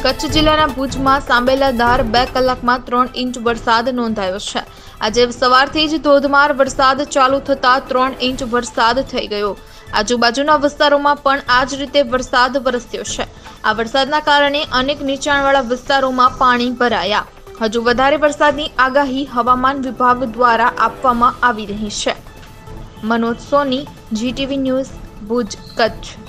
કચ્છ જિલ્લાના ભુજમાં સાંબેલાધાર 2 કલાકમાં 3 ઇંચ વરસાદ નોંધાયો છે। આજે સવારથી જ ધોધમાર વરસાદ ચાલુ થતા 3 ઇંચ વરસાદ થઈ ગયો। આજુબાજુના વિસ્તારોમાં પણ આ જ રીતે વરસાદ વરસ્યો છે। આ વરસાદના કારણે અનેક નીચાણવાળા વિસ્તારોમાં પાણી ભરાયા। હજુ વધારે વરસાદની આગાહી હવામાન વિભાગ દ્વારા આપવામાં આવી રહી છે। Manoj Soni, GTV news, Bhuj, Kutch.